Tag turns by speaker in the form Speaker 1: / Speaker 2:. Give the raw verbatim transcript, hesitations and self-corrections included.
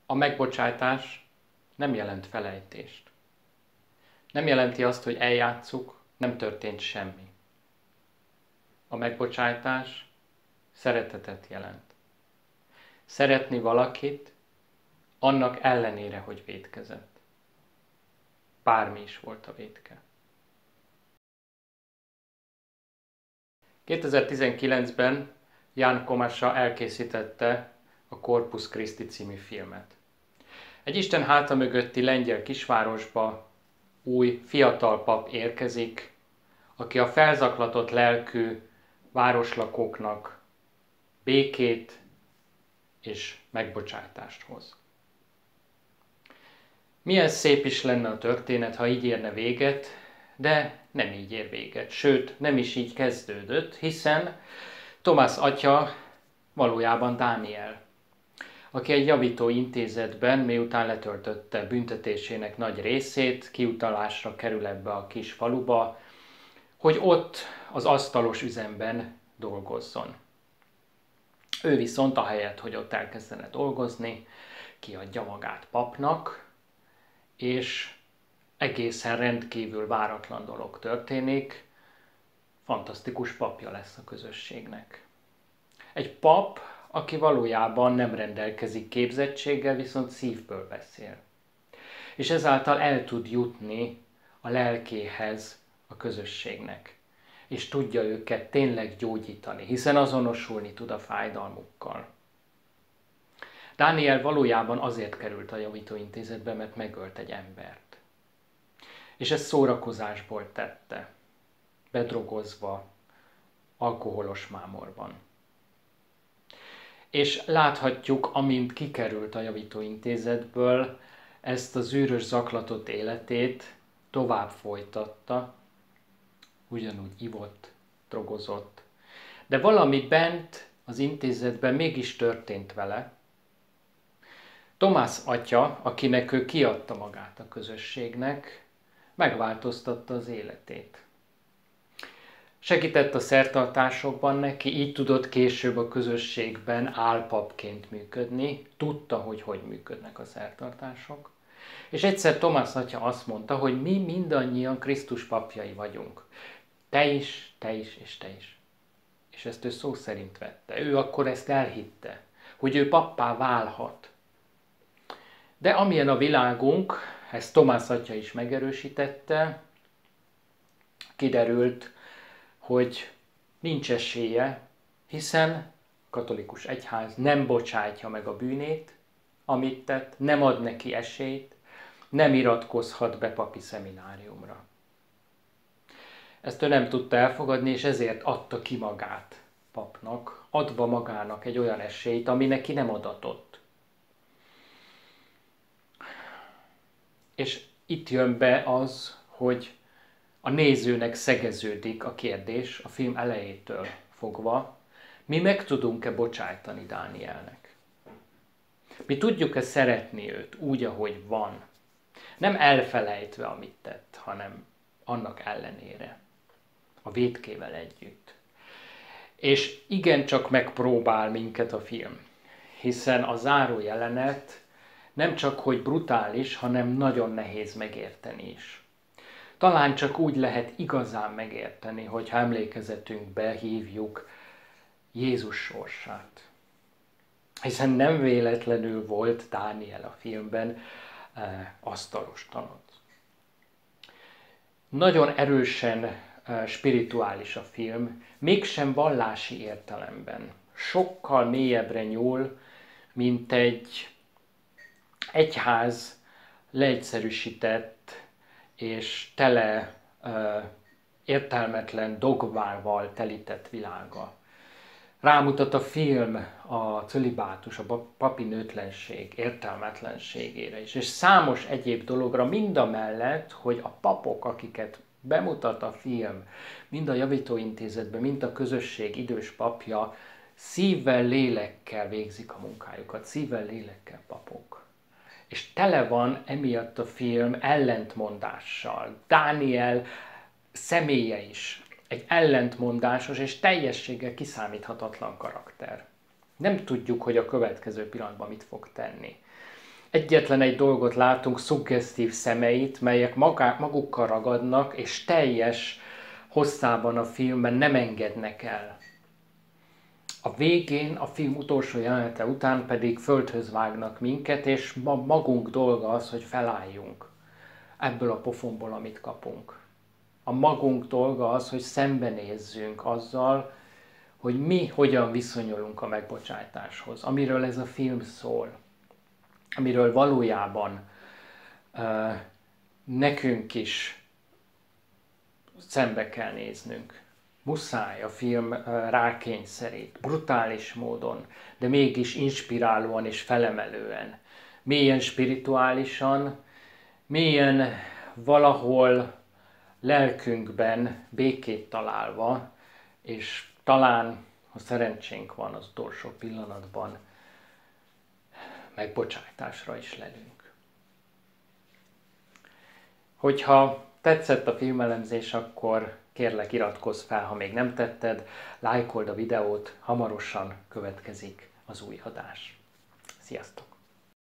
Speaker 1: A megbocsátás nem jelent felejtést. Nem jelenti azt, hogy eljátsszuk, nem történt semmi. A megbocsátás szeretetet jelent. Szeretni valakit, annak ellenére, hogy vétkezett. Bármi is volt a vétke. kétezer-tizenkilencben Jan Komasa elkészítette a Corpus Christi című filmet. Egy Isten háta mögötti lengyel kisvárosba új, fiatal pap érkezik, aki a felzaklatott lelkű városlakóknak békét és megbocsátást hoz. Milyen szép is lenne a történet, ha így érne véget, de nem így ér véget, sőt, nem is így kezdődött, hiszen Tomás atya valójában Dániel, aki egy javító intézetben, miután letöltötte büntetésének nagy részét, kiutalásra kerül ebbe a kis faluba, hogy ott az asztalos üzemben dolgozzon. Ő viszont ahelyett, hogy ott elkezdene dolgozni, kiadja magát papnak, és egészen rendkívül váratlan dolog történik, fantasztikus papja lesz a közösségnek. Egy pap, aki valójában nem rendelkezik képzettséggel, viszont szívből beszél. És ezáltal el tud jutni a lelkéhez a közösségnek. És tudja őket tényleg gyógyítani, hiszen azonosulni tud a fájdalmukkal. Dániel valójában azért került a javítóintézetbe, mert megölt egy embert. És ezt szórakozásból tette, bedrogozva, alkoholos mámorban. És láthatjuk, amint kikerült a javítóintézetből, ezt az zűrös zaklatott életét tovább folytatta, ugyanúgy ivott, drogozott. De valami bent az intézetben mégis történt vele. Tomás atya, akinek ő kiadta magát a közösségnek, megváltoztatta az életét. Segített a szertartásokban neki, így tudott később a közösségben álpapként működni, tudta, hogy hogy működnek a szertartások. És egyszer Tomás atya azt mondta, hogy mi mindannyian Krisztus papjai vagyunk. Te is, te is, és te is. És ezt ő szó szerint vette. Ő akkor ezt elhitte, hogy ő pappá válhat. De amilyen a világunk, ezt Tomás atya is megerősítette, kiderült, hogy nincs esélye, hiszen a katolikus egyház nem bocsátja meg a bűnét, amit tett, nem ad neki esélyt, nem iratkozhat be papi szemináriumra. Ezt ő nem tudta elfogadni, és ezért adta ki magát papnak, adva magának egy olyan esélyt, ami neki nem adatott. És itt jön be az, hogy a nézőnek szegeződik a kérdés a film elejétől fogva, mi meg tudunk-e bocsájtani Dánielnek? Mi tudjuk-e szeretni őt úgy, ahogy van? Nem elfelejtve, amit tett, hanem annak ellenére, a vétkével együtt. És igencsak megpróbál minket a film, hiszen a záró jelenet nem csak hogy brutális, hanem nagyon nehéz megérteni is. Talán csak úgy lehet igazán megérteni, hogyha emlékezetünkbe hívjuk Jézus sorsát. Hiszen nem véletlenül volt Dániel a filmben e, asztalos tanod. Nagyon erősen e, spirituális a film, mégsem vallási értelemben. Sokkal mélyebbre nyúl, mint egy egyház leegyszerűsített és tele uh, értelmetlen dogmával telített világa. Rámutat a film a cölibátus, a papi nőtlenség értelmetlenségére is, és számos egyéb dologra, mind a mellett, hogy a papok, akiket bemutat a film, mind a javítóintézetben, mind a közösség idős papja, szívvel, lélekkel végzik a munkájukat, szívvel, lélekkel papok. És tele van emiatt a film ellentmondással. Dániel személye is egy ellentmondásos és teljességgel kiszámíthatatlan karakter. Nem tudjuk, hogy a következő pillanatban mit fog tenni. egyetlen egy dolgot látunk, szuggesztív szemeit, melyek magá, magukkal ragadnak, és teljes hosszában a filmben nem engednek el. A végén, a film utolsó jelenete után pedig földhöz vágnak minket, és ma magunk dolga az, hogy felálljunk ebből a pofonból, amit kapunk. A magunk dolga az, hogy szembenézzünk azzal, hogy mi hogyan viszonyulunk a megbocsátáshoz, amiről ez a film szól, amiről valójában uh, nekünk is szembe kell néznünk. Muszáj a film uh, rákényszerít, brutális módon, de mégis inspirálóan és felemelően, mélyen spirituálisan, mélyen valahol lelkünkben békét találva, és talán, ha szerencsénk van az utolsó pillanatban, megbocsátásra is lelünk. Hogyha tetszett a filmelemzés, akkor kérlek iratkozz fel, ha még nem tetted, lájkold a videót, hamarosan következik az új adás. Sziasztok!